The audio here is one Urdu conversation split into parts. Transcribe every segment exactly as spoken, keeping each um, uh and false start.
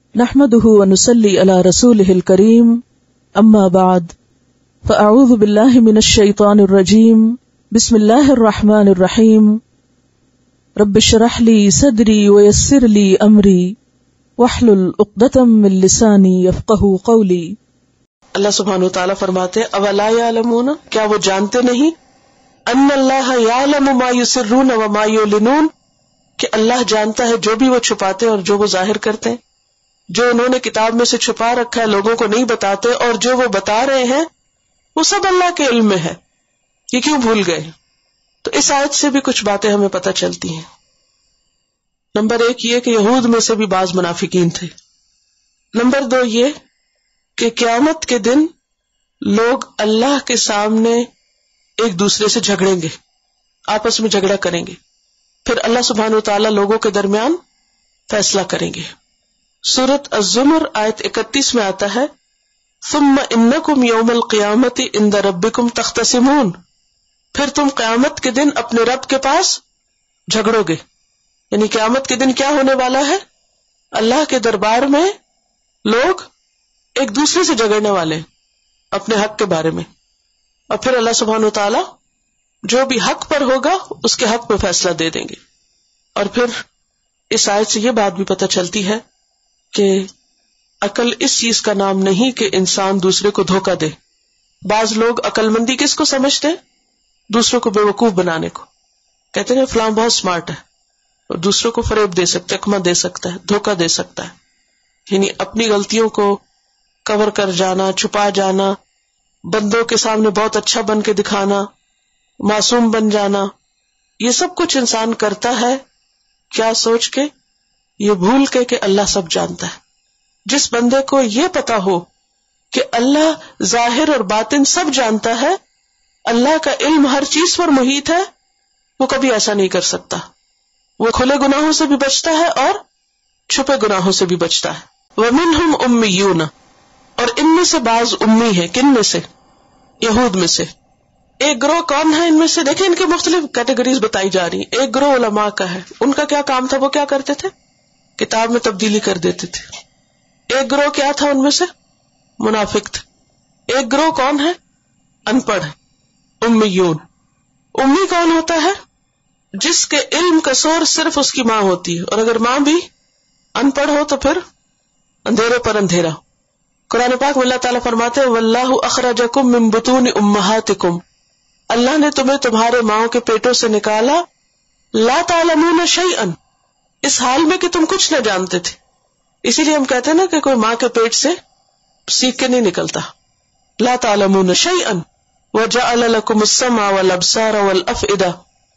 نحمده ونصلي على رسوله الكريم اما بعد فاعوذ بالله من الشيطان الرجيم بسم الله الرحمن الرحيم رب اشرح لي صدري ويسر لي امري واحلل عقدة من لساني يفقهوا قولي۔ اللہ سبحانہ وتعالیٰ فرماتے ہیں اولا یعلمون، کیا وہ جانتے نہیں، ان اللہ یعلم ما یسرون وما یعلنون، کہ اللہ جانتا ہے جو بھی وہ چھپاتے ہیں اور جو وہ ظاہر کرتے ہیں، جو انہوں نے کتاب میں سے چھپا رکھا ہے لوگوں کو نہیں بتاتے، اور جو وہ بتا رہے ہیں وہ سب اللہ کے علم میں ہے۔ یہ کیوں بھول گئے؟ تو اس آیت سے بھی کچھ باتیں ہمیں پتہ چلتی ہیں۔ نمبر ایک یہ کہ یہود میں سے بھی بعض منافقین تھے۔ نمبر دو یہ کہ قیامت کے دن لوگ اللہ کے سامنے ایک دوسرے سے جھگڑیں گے، آپس میں جھگڑا کریں گے، پھر اللہ سبحانہ وتعالیٰ لوگوں کے درمیان فیصلہ کریں گے۔ سورۃ الزمر آیت اکتیس میں آتا ہے ثم انکم یوم القیامت عند ربکم تختصمون، پھر تم قیامت کے دن اپنے رب کے پاس جھگڑو گے۔ یعنی قیامت کے دن کیا ہونے والا ہے؟ اللہ کے دربار میں لوگ ایک دوسرے سے جھگڑنے والے ہیں اپنے حق کے بارے میں، اور پھر اللہ سبحانہ وتعالیٰ جو بھی حق پر ہوگا اس کے حق میں فیصلہ دے دیں گے۔ اور پھر اس آیت سے یہ بات بھی پتہ چلتی ہے کہ عقل اس چیز کا نام نہیں کہ انسان دوسرے کو دھوکہ دے۔ بعض لوگ عقل مندی کس کو سمجھتے ہیں؟ دوسروں کو بے وقوف بنانے کو۔ کہتے ہیں فلاں بہت سمارٹ ہے اور دوسروں کو فریب دے سکتا ہے، اکمہ دے سکتا ہے، دھوکہ دے سکتا ہے۔ یعنی اپنی غلطیوں کو کور کر جانا، چھپا جانا، بندوں کے سامنے بہت اچھا بن کے دکھانا، معصوم بن جانا، یہ سب کچھ انسان کرتا ہے کیا سوچ کے؟ یہ بھول کے کہ اللہ سب جانتا ہے۔ جس بندے کو یہ پتا ہو کہ اللہ ظاہر اور باطن سب جانتا ہے، اللہ کا علم ہر چیز پر محیط ہے، وہ کبھی ایسا نہیں کر سکتا۔ وہ کھلے گناہوں سے بھی بچتا ہے اور چھپے گناہوں سے بھی بچتا ہے۔ وَمِنْهُمْ أُمِّيُّونَ، اور ان میں سے بعض امی ہیں۔ کن میں سے؟ یہود میں سے۔ ایک گروہ کون ہے ان میں سے؟ دیکھیں ان کے مختلف کیٹیگریز بتائی جا رہی ہیں۔ ایک گروہ علماء کا ہے، ان کا کیا کام تھا؟ وہ کیا کرتے تھے؟ کتاب میں تبدیلی کر دیتے تھے۔ ایک گروہ کیا تھا ان میں سے؟ منافق تھے۔ ایک گروہ کون ہے؟ ان پڑھ، امیون۔ امی کون ہوتا ہے؟ جس کے علم کا سورس صرف اس کی ماں ہوتی ہے، اور اگر ماں بھی ان پڑھ ہو تو پھر اندھیرے پر اندھیرا۔ قرآن پاک میں اللہ تعالیٰ فرماتے ہیں واللہ اخرجکم من بطون امہاتکم، اللہ نے تمہیں تمہارے ماؤں کے پیٹوں سے نکالا، لا تعلمون شیئا، اس حال میں کہ تم کچھ نہ جانتے تھے۔ اسی لیے ہم کہتے ہیں نا کہ کوئی ماں کے پیٹ سے سیکھ کے نہیں نکلتا۔ لا تعلمون شیئا وجعل لکم السمع والابصار والافئدہ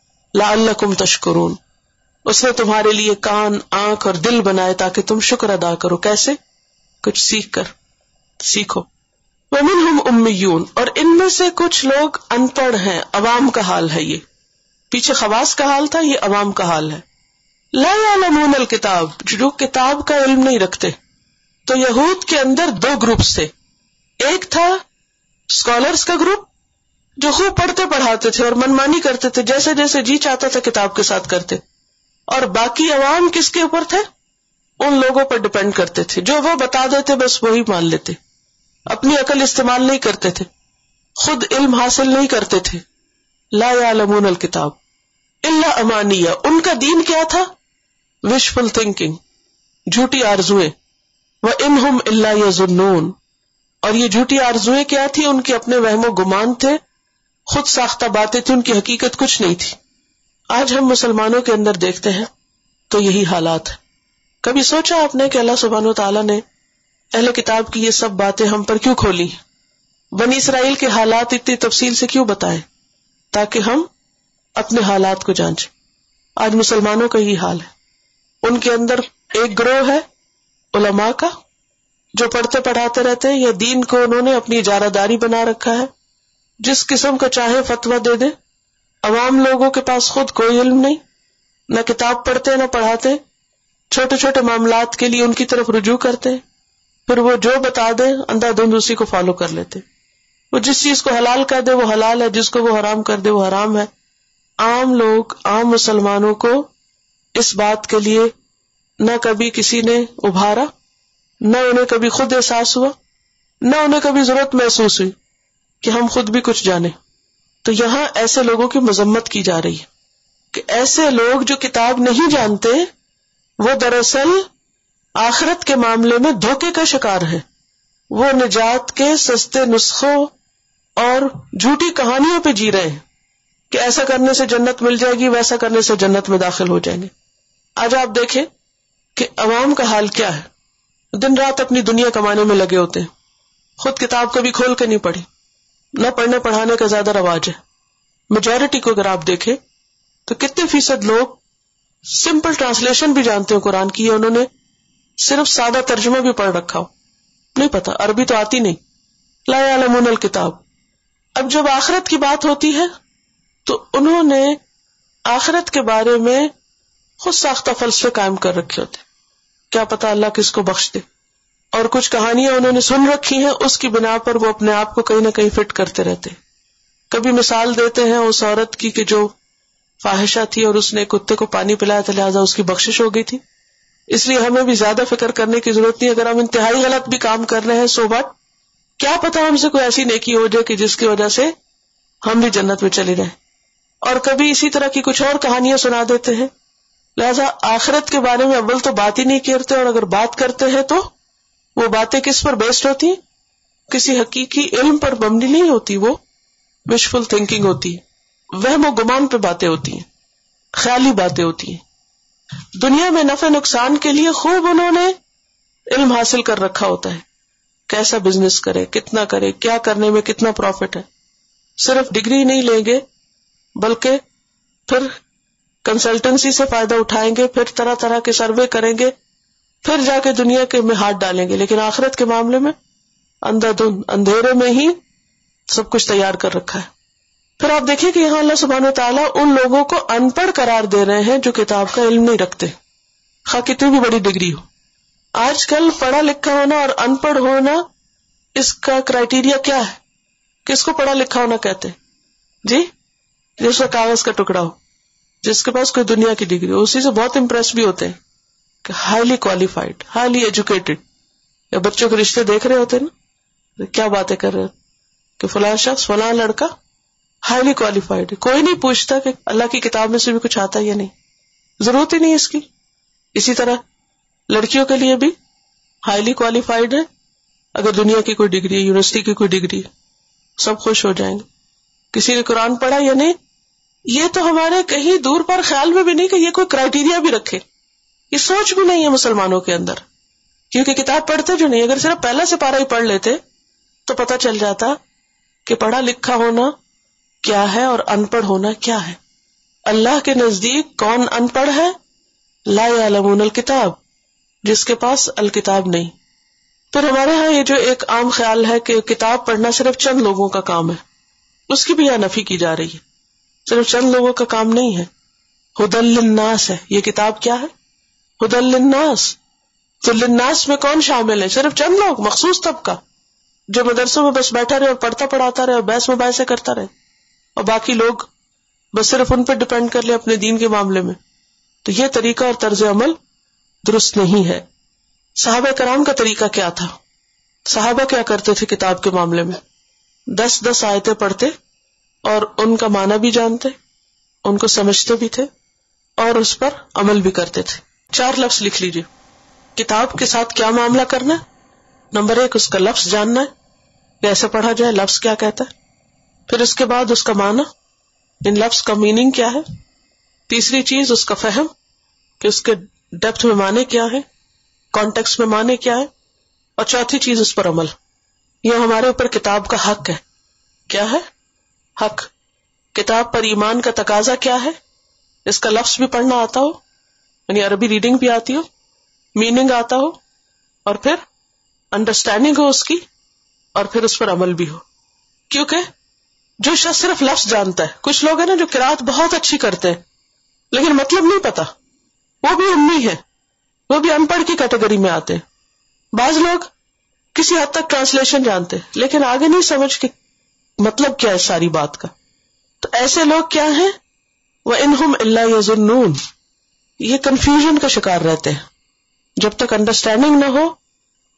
لعلکم تشکرون، اس نے تمہارے لیے کان، آنکھ اور دل بنائے تاکہ تم شکر ادا کرو۔ کیسے؟ کچھ سیکھ کر۔ سیکھو۔ ومنہم امیون، اور ان میں سے کچھ لوگ ان پڑھ ہیں، عوام کا حال ہے یہ۔ پیچھے خواص کا حال تھا، یہ عوام کا حال ہے۔ لا یعلمون الکتاب، جو کتاب کا علم نہیں رکھتے۔ تو یہود کے اندر دو گروپس تھے۔ ایک تھا اسکالرز کا گروپ جو خوب پڑھتے پڑھاتے تھے اور منمانی کرتے تھے، جیسے جیسے جی چاہتا تھا کتاب کے ساتھ کرتے، اور باقی عوام کس کے اوپر تھے؟ ان لوگوں پر ڈپینڈ کرتے تھے، جو وہ بتا دیتے بس وہی مان لیتے، اپنی عقل استعمال نہیں کرتے تھے، خود علم حاصل نہیں کرتے تھے۔ لا یعلمون الکتاب الا امانیہ، ان کا دین کیا تھا؟ وشفل تھنکنگ، جھوٹی آرزویں۔ وَإِنْهُمْ إِلَّا يَظُنُّونَ، اور یہ جھوٹی آرزویں کیا تھی؟ ان کے اپنے وہم و گمان تھے، خود ساختہ باتیں تھی، ان کی حقیقت کچھ نہیں تھی۔ آج ہم مسلمانوں کے اندر دیکھتے ہیں تو یہی حالات ہے۔ کبھی سوچا آپ نے کہ اللہ سبحانہ وتعالیٰ نے اہل کتاب کی یہ سب باتیں ہم پر کیوں کھولی؟ بنی اسرائیل کے حالات اتنی تفصیل سے کیوں بتائے؟ تاکہ ہم اپنے حالات کو جانچیں۔ آج مسلمانوں کا یہی حال ہے۔ ان کے اندر ایک گروہ ہے علماء کا جو پڑھتے پڑھاتے رہتے ہیں، یا دین کو انہوں نے اپنی اجارہ داری بنا رکھا ہے، جس قسم کا چاہے فتویٰ دے دے۔ عوام لوگوں کے پاس خود کوئی علم نہیں، نہ کتاب پڑھتے نہ پڑھاتے، چھوٹے چھوٹے معاملات کے لیے ان کی طرف رجوع کرتے، پھر وہ جو بتا دے اندھا دھند اسی کو فالو کر لیتے۔ وہ جس چیز کو حلال کر دے وہ حلال ہے، جس کو وہ حرام کر دے وہ حرام ہے۔ عام لوگ، عام مسلمانوں کو اس بات کے لیے نہ کبھی کسی نے ابھارا نہ انہیں کبھی خود احساس ہوا، نہ انہیں کبھی ضرورت محسوس ہوئی کہ ہم خود بھی کچھ جانیں. تو یہاں ایسے لوگوں کی مذمت کی جا رہی ہے کہ ایسے لوگ جو کتاب نہیں جانتے وہ دراصل آخرت کے معاملے میں دھوکے کا شکار ہے. وہ نجات کے سستے نسخوں اور جھوٹی کہانیوں پہ جی رہے ہیں کہ ایسا کرنے سے جنت مل جائے گی، ویسا کرنے سے جنت میں داخل ہو جائیں گے. آج آپ دیکھیں کہ عوام کا حال کیا ہے، دن رات اپنی دنیا کمانے میں لگے ہوتے ہیں، خود کتاب کبھی کھول کے نہیں پڑھی، نہ پڑھنے پڑھانے کا زیادہ رواج ہے. میجورٹی کو اگر آپ دیکھیں تو کتنے فیصد لوگ سمپل ٹرانسلیشن بھی جانتے ہو قرآن کی، یا انہوں نے صرف سادہ ترجمہ بھی پڑھ رکھا ہو، نہیں پتا، عربی تو آتی نہیں. لا یعلمون الکتاب. اب جب آخرت کی بات ہوتی ہے تو انہوں نے آخرت کے بارے میں خود ساختہ فلسفے قائم کر رکھے ہوتے، کیا پتا اللہ کس کو بخش دے. اور کچھ کہانیاں انہوں نے سن رکھی ہیں، اس کی بنا پر وہ اپنے آپ کو کہیں نہ کہیں فٹ کرتے رہتے. کبھی مثال دیتے ہیں اس عورت کی کہ جو فاحشہ تھی اور اس نے کتے کو پانی پلایا تھا لہٰذا اس کی بخشش ہو گئی تھی. اس لیے ہمیں بھی زیادہ فکر کرنے کی ضرورت نہیں. اگر ہم انتہائی غلط بھی کام کر رہے ہیں سو بات، کیا پتا ہم سے کوئی ایسی نیکی ہو جائے کہ جس کی وجہ سے ہم بھی جنت میں چلے جائیں. اور کبھی اسی طرح کی کچھ اور کہانیاں سنا دیتے ہیں. لہذا آخرت کے بارے میں اول تو بات ہی نہیں کرتے، اور اگر بات کرتے ہیں تو وہ باتیں کس پر بیسڈ ہوتی ہیں؟ کسی حقیقی علم پر مبنی نہیں ہوتی، وہ وشفل تھنکنگ ہوتی ہے، وہم و گمان پہ باتیں ہوتی ہیں، خیالی باتیں ہوتی ہیں. دنیا میں نفع نقصان کے لیے خوب انہوں نے علم حاصل کر رکھا ہوتا ہے، کیسا بزنس کرے، کتنا کرے، کیا کرنے میں کتنا پروفٹ ہے. صرف ڈگری نہیں لیں گے بلکہ پھر کنسلٹنسی سے فائدہ اٹھائیں گے، پھر طرح طرح کے سروے کریں گے، پھر جا کے دنیا کے میں ہاتھ ڈالیں گے. لیکن آخرت کے معاملے میں اندھا دھند اندھیرے میں ہی سب کچھ تیار کر رکھا ہے. پھر آپ دیکھیں کہ یہاں اللہ سبحانہ وتعالیٰ ان لوگوں کو ان پڑھ قرار دے رہے ہیں جو کتاب کا علم نہیں رکھتے، خواہ کتنی بھی بڑی ڈگری ہو. آج کل پڑھا لکھا ہونا اور ان پڑھ ہونا، اس کا کرائیٹیریا کیا ہے؟ کس کو پڑھا لکھا ہونا کہتے ہیں؟ جی، جس کا کاغذ کا ٹکڑا ہو، جس کے پاس کوئی دنیا کی ڈگری ہو، اسی سے بہت امپریس بھی ہوتے ہیں کہ ہائیلی کوالیفائڈ، ہائیلی ایجوکیٹڈ. یا بچوں کے رشتے دیکھ رہے ہوتے ہیں نا، کیا باتیں کر رہے کہ فلاں شخص فلاں لڑکا ہائیلی کوالیفائڈ ہے. کوئی نہیں پوچھتا کہ اللہ کی کتاب میں سے بھی کچھ آتا یا نہیں، ضرورت ہی نہیں اس کی. اسی طرح لڑکیوں کے لیے بھی ہائیلی کوالیفائڈ ہے، اگر دنیا کی کوئی ڈگری ہے، یونیورسٹی کی کوئی ڈگری ہے، سب خوش ہو جائیں گے. کسی نے قرآن پڑھا یا نہیں، یہ تو ہمارے کہیں دور پر خیال میں بھی نہیں کہ یہ کوئی کرائیٹیریا بھی رکھے. یہ سوچ بھی نہیں ہے مسلمانوں کے اندر، کیونکہ کتاب پڑھتے جو نہیں. اگر صرف پہلا سپارہ ہی پڑھ لیتے تو پتہ چل جاتا کہ پڑھا لکھا ہونا کیا ہے اور ان پڑھ ہونا کیا ہے. اللہ کے نزدیک کون ان پڑھ ہے؟ لا یعلمون الکتاب، جس کے پاس الکتاب نہیں. پھر ہمارے ہاں یہ جو ایک عام خیال ہے کہ کتاب پڑھنا صرف چند لوگوں کا کام ہے، اس کی بھی یہاں نفی کی جا رہی ہے. صرف چند لوگوں کا کام نہیں ہے، ہدی للناس ہے. یہ کتاب کیا ہے؟ ہدی للناس. تو للناس میں کون شامل ہے؟ صرف چند لوگ، مخصوص طبقہ جو مدرسوں میں بس بیٹھا رہے اور پڑھتا پڑھاتا رہے اور بحث مباحثے کرتا رہے، اور باقی لوگ بس صرف ان پہ ڈپینڈ کر لے اپنے دین کے معاملے میں. تو یہ طریقہ اور طرز عمل درست نہیں ہے. صحابہ کرام کا طریقہ کیا تھا؟ صحابہ کیا کرتے تھے کتاب کے معاملے میں؟ دس دس آیتیں پڑھتے اور ان کا معنی بھی جانتے، ان کو سمجھتے بھی تھے اور اس پر عمل بھی کرتے تھے. چار لفظ لکھ لیجئے. کتاب کے ساتھ کیا معاملہ کرنا ہے؟ نمبر ایک، اس کا لفظ جاننا ہے، کیسے پڑھا جائے، لفظ کیا کہتا ہے. پھر اس کے بعد اس کا معنی، ان لفظ کا میننگ کیا ہے. تیسری چیز اس کا فہم، کہ اس کے ڈیپتھ میں معنی کیا ہے، کانٹیکسٹ میں معنی کیا ہے. اور چوتھی چیز اس پر عمل. یہ ہمارے اوپر کتاب کا حق ہے. کیا ہے؟ حق. کتاب پر ایمان کا تقاضا کیا ہے؟ اس کا لفظ بھی پڑھنا آتا ہو، یعنی عربی ریڈنگ بھی آتی ہو، میننگ آتا ہو، اور پھر انڈرسٹینڈنگ ہو اس کی، اور پھر اس پر عمل بھی ہو. کیونکہ جو شخص صرف لفظ جانتا ہے، کچھ لوگ ہیں نا جو قرات بہت اچھی کرتے ہیں لیکن مطلب نہیں پتا، وہ بھی امی ہے، وہ بھی ان پڑھ کی کیٹیگری میں آتے ہیں. بعض لوگ کسی حد تک ٹرانسلیشن جانتے ہیں لیکن آگے نہیں سمجھ کے مطلب کیا ہے ساری بات کا. تو ایسے لوگ کیا ہیں؟ وَإِنْهُمْ إِلَّا يَظُنُّونَ. یہ کنفیوژن کا شکار رہتے ہیں. جب تک انڈرسٹینڈنگ نہ ہو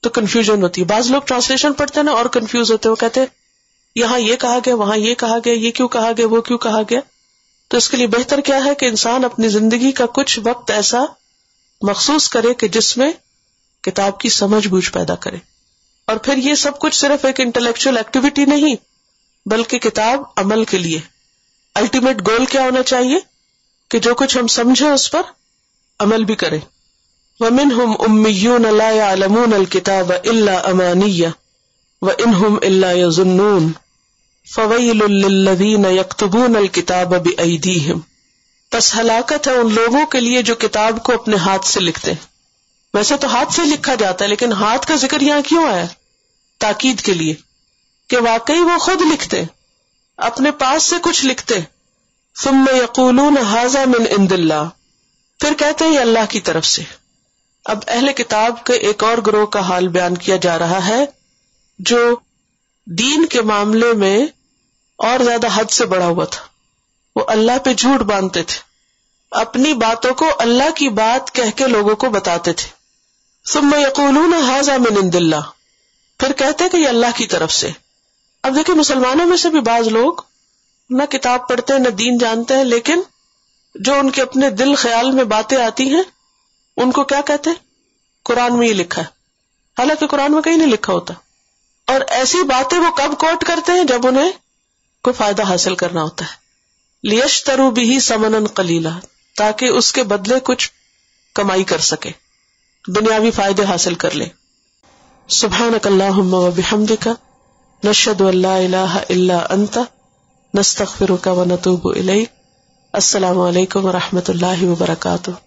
تو کنفیوژن ہوتی ہے. بعض لوگ ٹرانسلیشن پڑھتے ہیں نا اور کنفیوز ہوتے ہیں, وہ کہتے ہیں یہاں یہ کہا گیا, وہاں یہ کہا گیا, یہ کیوں کہا گیا, وہ کیوں کہا گیا. تو اس کے لیے بہتر کیا ہے کہ انسان اپنی زندگی کا کچھ وقت ایسا مخصوص کرے کہ جس میں کتاب کی سمجھ بوجھ پیدا کرے. اور پھر یہ سب کچھ صرف ایک انٹلیکچوئل ایکٹیویٹی نہیں, بلکہ کتاب عمل کے لیے. الٹیمیٹ گول کیا ہونا چاہیے کہ جو کچھ ہم سمجھیں اس پر عمل بھی کریں. وَمِنْهُمْ أُمِّيُّونَ لَا يَعْلَمُونَ الْكِتَابَ إِلَّا أَمَانِيَّ وَإِنْهُمْ إِلَّا يَظُنُّونَ فَوَيْلٌ لِّلَّذِينَ يَكْتُبُونَ الْكِتَابَ بِأَيْدِيهِمْ. پس ہلاکت ہے ان لوگوں کے لیے جو کتاب کو اپنے ہاتھ سے لکھتے ہیں. ویسے تو ہاتھ سے لکھا جاتا ہے, لیکن ہاتھ کا ذکر یہاں کیوں آیا؟ تاکید کے لیے کہ واقعی وہ خود لکھتے, اپنے پاس سے کچھ لکھتے. ثم یقولون ھذا من عند اللہ, پھر کہتے ہیں یہ اللہ کی طرف سے. اب اہل کتاب کے ایک اور گروہ کا حال بیان کیا جا رہا ہے جو دین کے معاملے میں اور زیادہ حد سے بڑا ہوا تھا. وہ اللہ پہ جھوٹ باندھتے تھے, اپنی باتوں کو اللہ کی بات کہہ کے لوگوں کو بتاتے تھے. ثم یقولون ھذا من عند اللہ, پھر کہتے کہ یہ اللہ کی طرف سے. اب دیکھیں مسلمانوں میں سے بھی بعض لوگ نہ کتاب پڑھتے ہیں نہ دین جانتے ہیں, لیکن جو ان کے اپنے دل خیال میں باتیں آتی ہیں ان کو کیا کہتے ہیں؟ قرآن میں یہ لکھا ہے, حالانکہ قرآن میں کہیں نہیں لکھا ہوتا. اور ایسی باتیں وہ کب کوٹ کرتے ہیں؟ جب انہیں کوئی فائدہ حاصل کرنا ہوتا ہے. لیشتروا بہ ثمنا قلیلا, تاکہ اس کے بدلے کچھ کمائی کر سکے, دنیاوی فائدے حاصل کر لے. سبحانک اللہم و بحمدک نشہد ان لا الہ الا انت نستغفرک و نتوب الیک. السلام علیکم و رحمۃ اللہ وبرکاتہ.